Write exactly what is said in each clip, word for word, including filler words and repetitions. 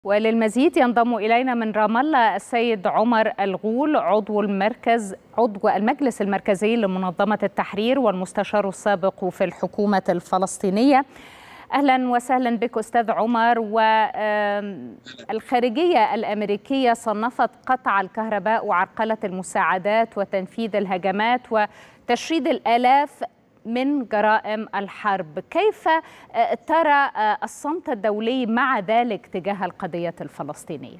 وللمزيد ينضم إلينا من رام الله السيد عمر الغول، عضو المركز عضو المجلس المركزي لمنظمة التحرير والمستشار السابق في الحكومة الفلسطينية. أهلا وسهلا بك أستاذ عمر. والخارجية الأمريكية صنفت قطع الكهرباء وعرقلة المساعدات وتنفيذ الهجمات وتشريد الآلاف من جرائم الحرب. كيف ترى الصمت الدولي مع ذلك تجاه القضية الفلسطينية؟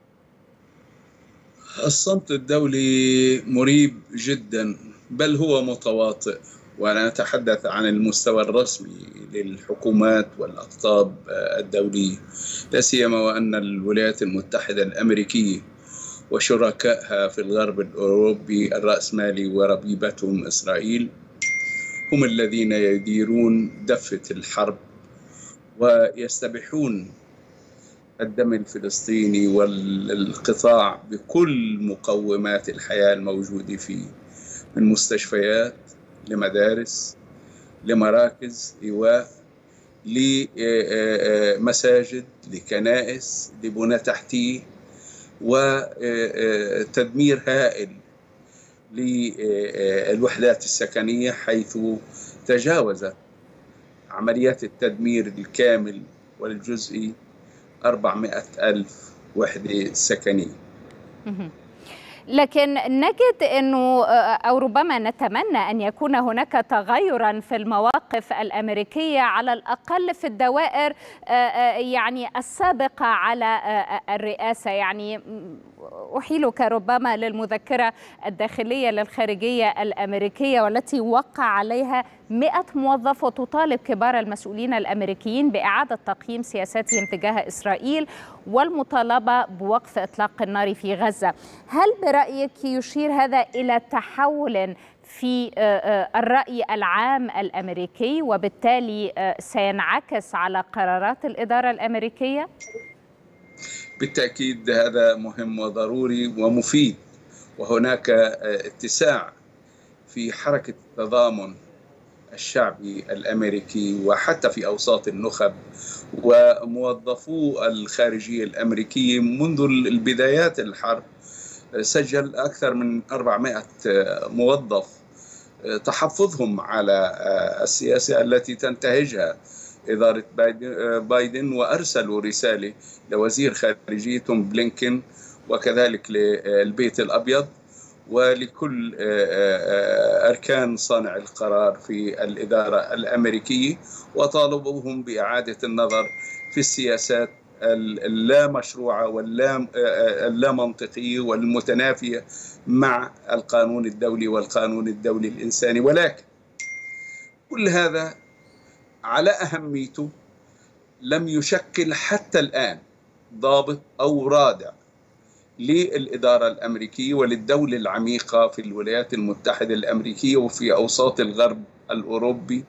الصمت الدولي مريب جدا، بل هو متواطئ، وأنا أتحدث عن المستوى الرسمي للحكومات والأقطاب الدولية، لا سيما وأن الولايات المتحدة الأمريكية وشركائها في الغرب الأوروبي الرأسمالي وربيبتهم إسرائيل هم الذين يديرون دفة الحرب ويستبيحون الدم الفلسطيني والقطاع بكل مقومات الحياة الموجودة فيه، من مستشفيات لمدارس لمراكز إيواء لمساجد لكنائس لبنى تحتية، وتدمير هائل للوحدات السكنية، حيث تجاوزت عمليات التدمير الكامل والجزئي أربعمائة ألف وحدة سكنية. لكن نجد أنه أو ربما نتمنى أن يكون هناك تغيرا في المواقف الأمريكية على الأقل في الدوائر يعني السابقة على الرئاسة. يعني أحيلك ربما للمذكرة الداخلية للخارجية الأمريكية والتي وقع عليها مئة موظف، وتطالب كبار المسؤولين الأمريكيين بإعادة تقييم سياساتهم تجاه إسرائيل والمطالبة بوقف إطلاق النار في غزة. هل برأيك يشير هذا إلى تحول في الرأي العام الأمريكي وبالتالي سينعكس على قرارات الإدارة الأمريكية؟ بالتأكيد هذا مهم وضروري ومفيد، وهناك اتساع في حركة التضامن الشعبي الأمريكي وحتى في أوساط النخب وموظفو الخارجية الأمريكية منذ البدايات الحرب. سجل أكثر من أربعمائة موظف تحفظهم على السياسة التي تنتهجها إدارة بايدن، وأرسلوا رسالة لوزير خارجيتهم بلينكن وكذلك للبيت الأبيض ولكل أركان صانع القرار في الإدارة الأمريكية، وطالبوهم بإعادة النظر في السياسات اللا مشروعة واللا منطقية والمتنافية مع القانون الدولي والقانون الدولي الإنساني. ولكن كل هذا على أهميته لم يشكل حتى الآن ضابط أو رادع للإدارة الأمريكية وللدولة العميقة في الولايات المتحدة الأمريكية وفي أوساط الغرب الأوروبي،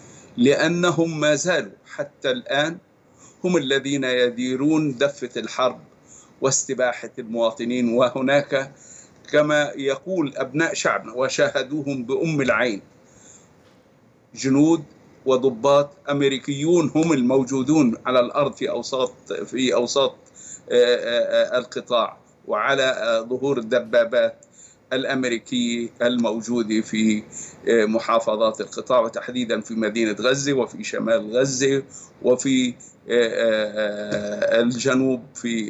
لأنهم ما زالوا حتى الآن هم الذين يديرون دفة الحرب واستباحة المواطنين. وهناك كما يقول أبناء شعبنا وشاهدوهم بأم العين جنود وضباط أمريكيون هم الموجودون على الأرض في أوساط في أوساط القطاع، وعلى ظهور الدبابات الأمريكية الموجودة في محافظات القطاع وتحديدا في مدينة غزة وفي شمال غزة وفي الجنوب في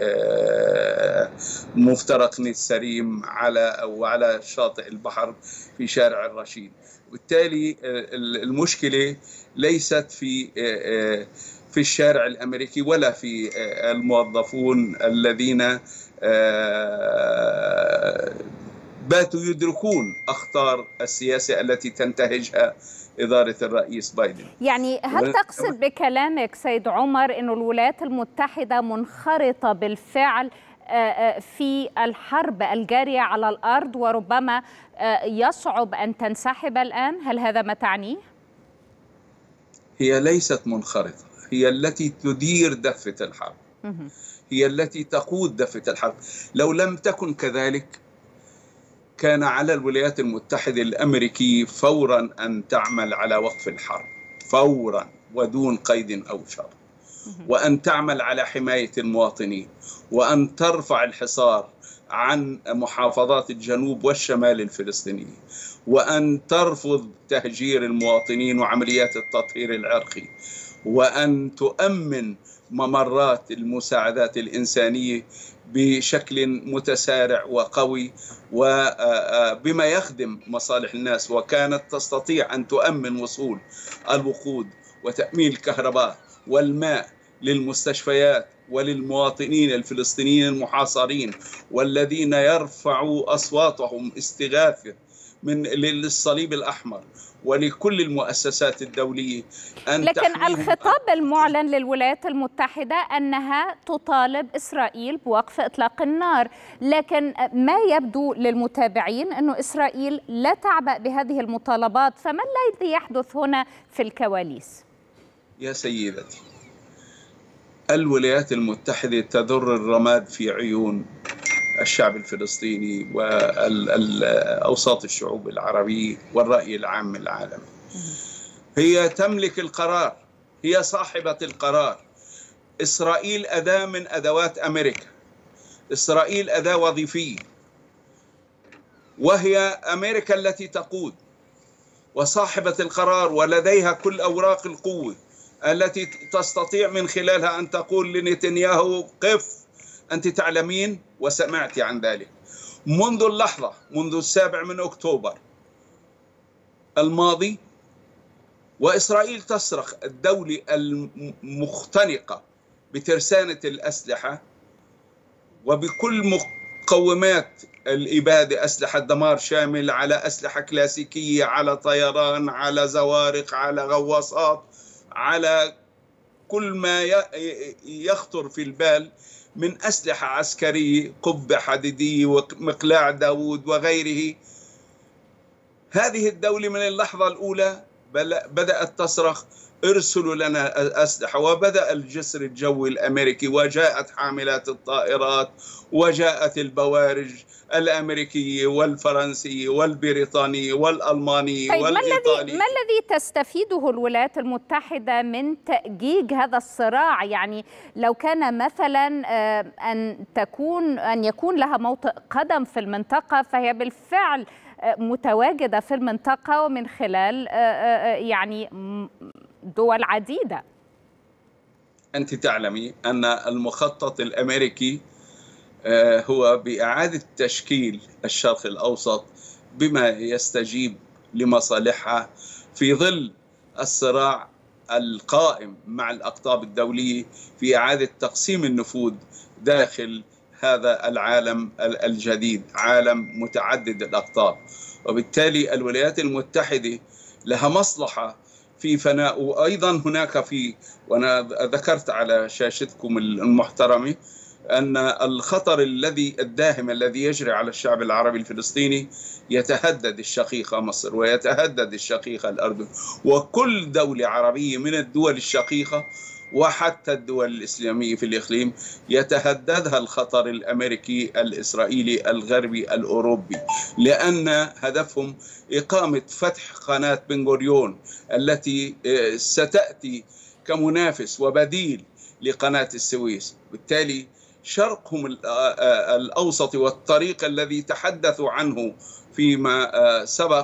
مفترق نسريم على وعلى شاطئ البحر في شارع الرشيد. وبالتالي المشكلة ليست في في الشارع الأمريكي ولا في الموظفون الذين باتوا يدركون أخطار السياسة التي تنتهجها إدارة الرئيس بايدن. يعني هل تقصد بكلامك سيد عمر أن الولايات المتحدة منخرطة بالفعل في الحرب الجارية على الأرض وربما يصعب أن تنسحب الآن؟ هل هذا ما تعنيه؟ هي ليست منخرطة، هي التي تدير دفة الحرب، هي التي تقود دفة الحرب. لو لم تكن كذلك كان على الولايات المتحدة الأمريكية فورا أن تعمل على وقف الحرب فورا ودون قيد أو شرط. وأن تعمل على حماية المواطنين، وأن ترفع الحصار عن محافظات الجنوب والشمال الفلسطيني، وأن ترفض تهجير المواطنين وعمليات التطهير العرقي، وأن تؤمن ممرات المساعدات الإنسانية بشكل متسارع وقوي وبما يخدم مصالح الناس، وكانت تستطيع أن تؤمن وصول الوقود وتأمين الكهرباء والماء للمستشفيات وللمواطنين الفلسطينيين المحاصرين والذين يرفعوا أصواتهم استغاثة من للصليب الأحمر ولكل المؤسسات الدولية أن لكن الخطاب المعلن للولايات المتحدة أنها تطالب إسرائيل بوقف إطلاق النار، لكن ما يبدو للمتابعين أن إسرائيل لا تعبأ بهذه المطالبات، فما الذي يحدث هنا في الكواليس؟ يا سيدتي، الولايات المتحدة تذر الرماد في عيون الشعب الفلسطيني والأوساط الشعوب العربية والرأي العام العالمي. هي تملك القرار، هي صاحبة القرار. إسرائيل أداة من أدوات أمريكا، إسرائيل أداة وظيفية، وهي أمريكا التي تقود وصاحبة القرار، ولديها كل أوراق القوة التي تستطيع من خلالها أن تقول لنتنياهو قف. أنت تعلمين وسمعت عن ذلك منذ اللحظة، منذ السابع من أكتوبر الماضي، وإسرائيل تصرخ الدولة المختنقة بترسانة الأسلحة وبكل مقومات الإبادة، أسلحة دمار شامل، على أسلحة كلاسيكية، على طيران، على زوارق، على غواصات، على كل ما يخطر في البال من أسلحة عسكرية، قبة حديدية ومقلاع داود وغيره. هذه الدولة من اللحظة الأولى بدأت تصرخ ارسلوا لنا أسلحة، وبدأ الجسر الجوي الأمريكي، وجاءت حاملات الطائرات، وجاءت البوارج الأمريكية والفرنسية والبريطانية والألمانية طيب والإيطالية. ما الذي تستفيده الولايات المتحدة من تأجيج هذا الصراع؟ يعني لو كان مثلا أن تكون أن يكون لها موطئ قدم في المنطقة، فهي بالفعل متواجدة في المنطقة ومن خلال يعني دول عديدة. أنت تعلمي أن المخطط الأمريكي هو بإعادة تشكيل الشرق الأوسط بما يستجيب لمصالحها في ظل الصراع القائم مع الأقطاب الدولية في إعادة تقسيم النفوذ داخل هذا العالم الجديد، عالم متعدد الأقطاب. وبالتالي الولايات المتحدة لها مصلحة في فناء. وأيضا هناك في، وأنا ذكرت على شاشتكم المحترمة أن الخطر الذي الداهم الذي يجري على الشعب العربي الفلسطيني يتهدد الشقيقة مصر ويتهدد الشقيقة الأردن، وكل دولة عربية من الدول الشقيقة وحتى الدول الإسلامية في الإقليم يتهددها الخطر الأمريكي الإسرائيلي الغربي الأوروبي، لأن هدفهم إقامة فتح قناة بن غوريون التي ستأتي كمنافس وبديل لقناة السويس. بالتالي شرقهم الأوسط والطريق الذي تحدثوا عنه فيما سبق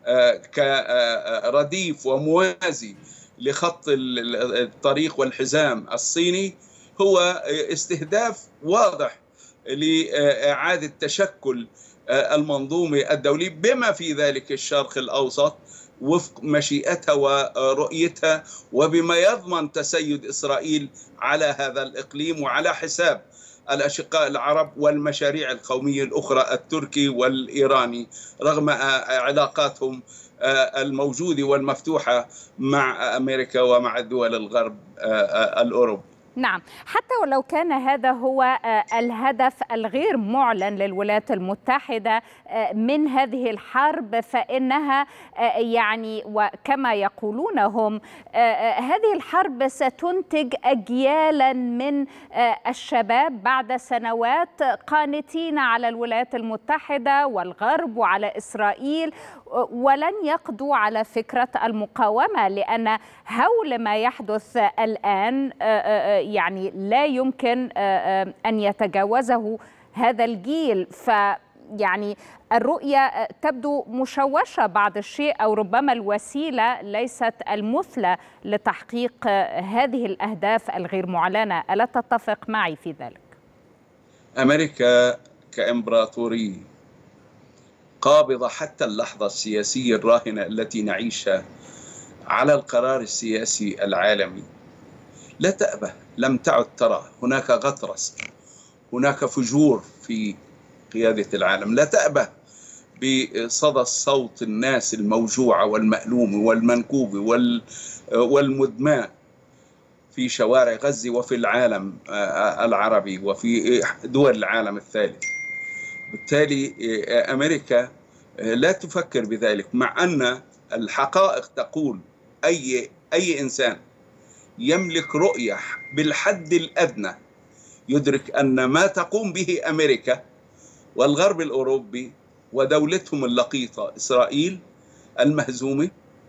كرديف وموازي لخط الطريق والحزام الصيني هو استهداف واضح لإعادة تشكل المنظومة الدولية بما في ذلك الشرق الأوسط وفق مشيئتها ورؤيتها، وبما يضمن تسيد إسرائيل على هذا الإقليم وعلى حساب الأشقاء العرب والمشاريع القومية الأخرى التركي والإيراني، رغم علاقاتهم الموجودة والمفتوحة مع أمريكا ومع الدول الغرب الأوروبي. نعم، حتى ولو كان هذا هو الهدف الغير معلن للولايات المتحدة من هذه الحرب، فإنها يعني وكما يقولون هم هذه الحرب ستنتج أجيالا من الشباب بعد سنوات قانتين على الولايات المتحدة والغرب وعلى إسرائيل، ولن يقضوا على فكرة المقاومة، لأن هول ما يحدث الآن يعني لا يمكن أن يتجاوزه هذا الجيل. ف يعني الرؤية تبدو مشوشة بعض الشيء، أو ربما الوسيلة ليست المثلى لتحقيق هذه الأهداف الغير معلنة. ألا تتفق معي في ذلك؟ أمريكا كإمبراطورية قابضة حتى اللحظة السياسية الراهنة التي نعيشها على القرار السياسي العالمي. لا تأبه، لم تعد ترى هناك غطرسة، هناك فجور في قيادة العالم. لا تأبه بصدى الصوت الناس الموجوعة والمألومة والمنكوبة والمدماء في شوارع غزة وفي العالم العربي وفي دول العالم الثالث. بالتالي أمريكا لا تفكر بذلك، مع أن الحقائق تقول أي أي إنسان يملك رؤية بالحد الأدنى يدرك أن ما تقوم به أمريكا والغرب الأوروبي ودولتهم اللقيطة إسرائيل المهزومة،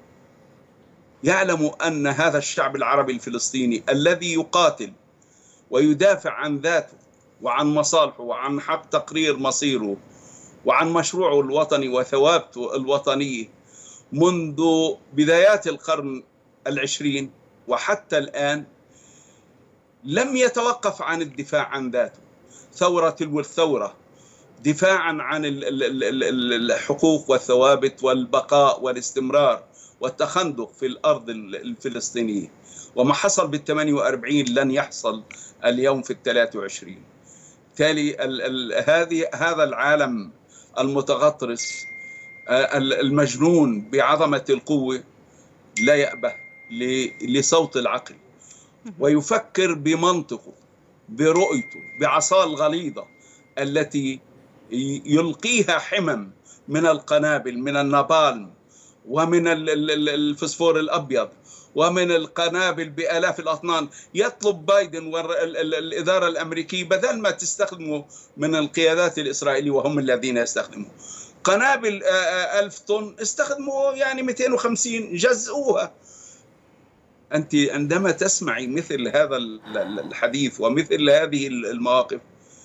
يعلم أن هذا الشعب العربي الفلسطيني الذي يقاتل ويدافع عن ذاته وعن مصالحه وعن حق تقرير مصيره وعن مشروعه الوطني وثوابته الوطنية منذ بدايات القرن العشرين وحتى الآن لم يتوقف عن الدفاع عن ذاته ثورة تلو الثورة، دفاعا عن الحقوق والثوابت والبقاء والاستمرار والتخندق في الأرض الفلسطينية. وما حصل بالثمانية وأربعين لن يحصل اليوم في الثلاثة وعشرين. بالتالي هذه هذا العالم المتغطرس المجنون بعظمة القوة لا يأبه لصوت العقل، ويفكر بمنطقه برؤيته بعصاه الغليظة التي يلقيها حمم من القنابل، من النابالم ومن الفسفور الأبيض ومن القنابل بآلاف الأطنان. يطلب بايدن والإدارة الأمريكية بدل ما تستخدموا من القيادات الإسرائيلية وهم الذين يستخدموا قنابل ألف طن، استخدموا يعني مئتين وخمسين، جزئوها. أنت عندما تسمعي مثل هذا الحديث ومثل هذه المواقف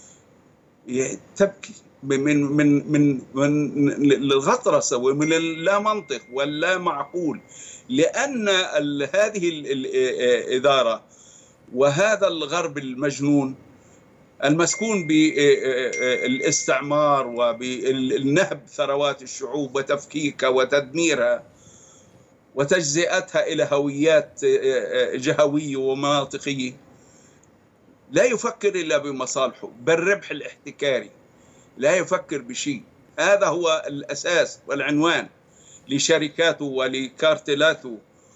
تبكي من من من من الغطرسة ومن اللا منطق واللا معقول، لأن هذه الإدارة وهذا الغرب المجنون المسكون بالاستعمار وبالنهب ثروات الشعوب وتفكيكها وتدميرها وتجزئتها إلى هويات جهوية ومناطقية، لا يفكر إلا بمصالحه، بالربح الاحتكاري، لا يفكر بشيء. هذا هو الأساس والعنوان لشركاته ولكارتلاته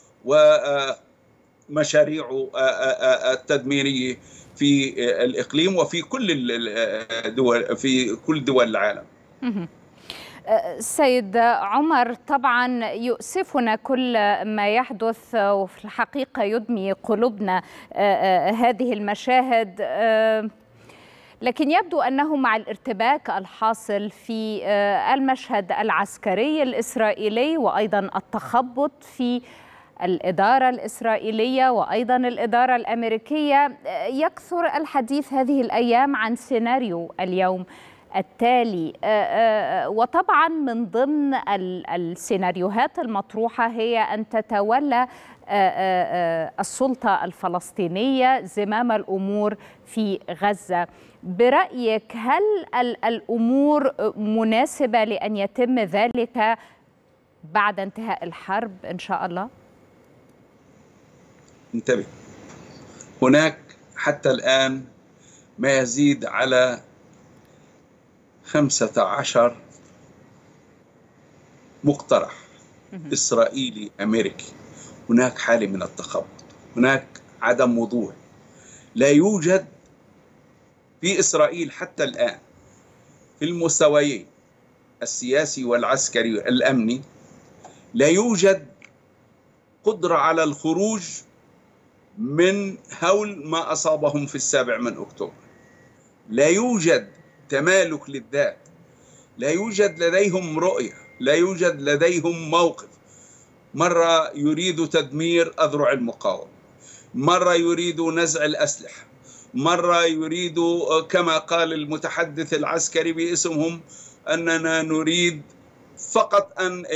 ومشاريعه التدميرية في الإقليم وفي كل الدول، في كل دول العالم. سيد عمر، طبعا يؤسفنا كل ما يحدث، وفي الحقيقة يدمي قلوبنا هذه المشاهد، لكن يبدو أنه مع الارتباك الحاصل في المشهد العسكري الإسرائيلي وأيضا التخبط في الإدارة الإسرائيلية وأيضا الإدارة الأمريكية، يكثر الحديث هذه الأيام عن سيناريو اليوم التالي. وطبعا من ضمن السيناريوهات المطروحة هي أن تتولى السلطة الفلسطينية زمام الأمور في غزة. برأيك هل الأمور مناسبة لأن يتم ذلك بعد انتهاء الحرب إن شاء الله؟ انتبه، هناك حتى الآن ما يزيد على خمسة عشر مقترح إسرائيلي أمريكي. هناك حالة من التخبط، هناك عدم وضوح. لا يوجد في إسرائيل حتى الآن في المستويين السياسي والعسكري الأمني لا يوجد قدرة على الخروج من هول ما أصابهم في السابع من أكتوبر. لا يوجد تمالك للذات، لا يوجد لديهم رؤية، لا يوجد لديهم موقف. مرة يريد تدمير أذرع المقاومة، مرة يريد نزع الأسلحة، مرة يريد كما قال المتحدث العسكري باسمهم أننا نريد فقط أن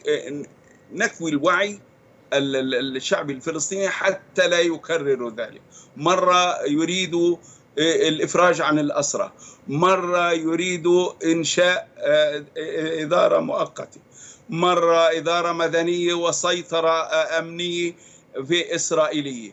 نكوي الوعي الشعب الفلسطيني حتى لا يكرر ذلك. مرة يريد الإفراج عن الأسرى، مرة يريد إنشاء إدارة مؤقتة، مرة إدارة مدنية وسيطرة أمنية في إسرائيلية.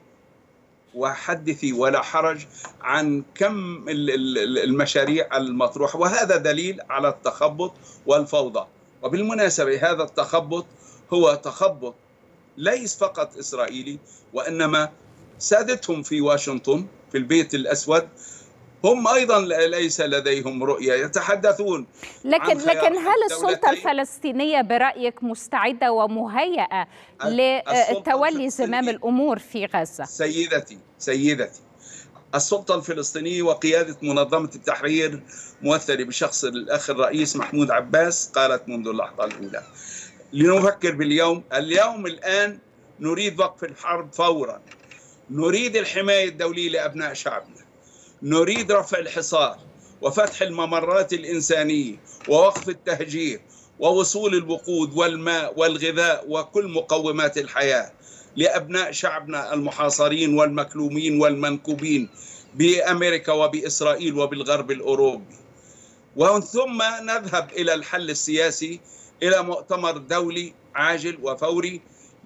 وحدثي ولا حرج عن كم المشاريع المطروحة، وهذا دليل على التخبط والفوضى. وبالمناسبة هذا التخبط هو تخبط ليس فقط إسرائيلي، وإنما سادتهم في واشنطن في البيت الأسود هم أيضا ليس لديهم رؤية، يتحدثون لكن لكن هل السلطة الفلسطينية برأيك مستعدة ومهيئة لتولي زمام الأمور في غزة؟ سيدتي سيدتي السلطة الفلسطينية وقيادة منظمة التحرير ممثلة بشخص الأخ الرئيس محمود عباس قالت منذ اللحظة الأولى لنفكر باليوم. اليوم الآن نريد وقف الحرب فورا، نريد الحماية الدولية لأبناء شعبنا، نريد رفع الحصار وفتح الممرات الإنسانية ووقف التهجير ووصول الوقود والماء والغذاء وكل مقومات الحياة لأبناء شعبنا المحاصرين والمكلومين والمنكوبين بأمريكا وبإسرائيل وبالغرب الأوروبي. ومن ثم نذهب إلى الحل السياسي، إلى مؤتمر دولي عاجل وفوري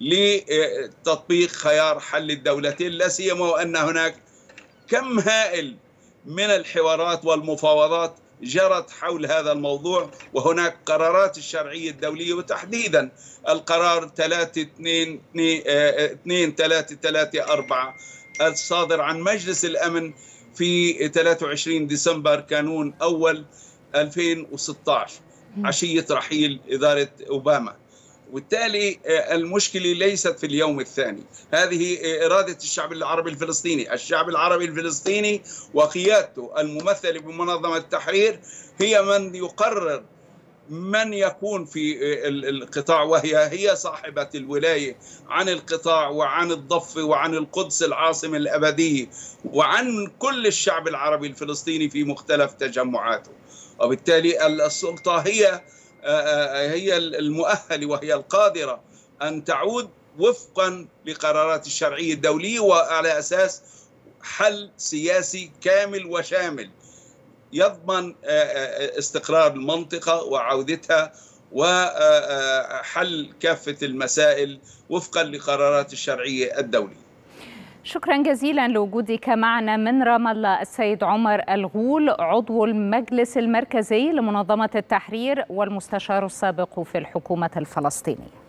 لتطبيق خيار حل الدولتين، لا سيما وأن هناك كم هائل من الحوارات والمفاوضات جرت حول هذا الموضوع، وهناك قرارات الشرعية الدولية وتحديدا القرار ثلاثة اثنين ثلاثة ثلاثة أربعة الصادر عن مجلس الأمن في ثلاثة وعشرين ديسمبر كانون أول ألفين وستة عشر عشية رحيل إدارة أوباما. وبالتالي المشكلة ليست في اليوم الثاني، هذه إرادة الشعب العربي الفلسطيني. الشعب العربي الفلسطيني وقيادته الممثلة بمنظمة التحرير هي من يقرر من يكون في القطاع، وهي هي صاحبة الولاية عن القطاع وعن الضفة وعن القدس العاصمة الأبدية وعن كل الشعب العربي الفلسطيني في مختلف تجمعاته. وبالتالي السلطة هي هي المؤهلة وهي القادرة أن تعود وفقا لقرارات الشرعية الدولية وعلى أساس حل سياسي كامل وشامل يضمن استقرار المنطقة وعودتها وحل كافة المسائل وفقا لقرارات الشرعية الدولية. شكرا جزيلا لوجودك معنا من رام الله السيد عمر الغول، عضو المجلس المركزي لمنظمة التحرير والمستشار السابق في الحكومة الفلسطينية.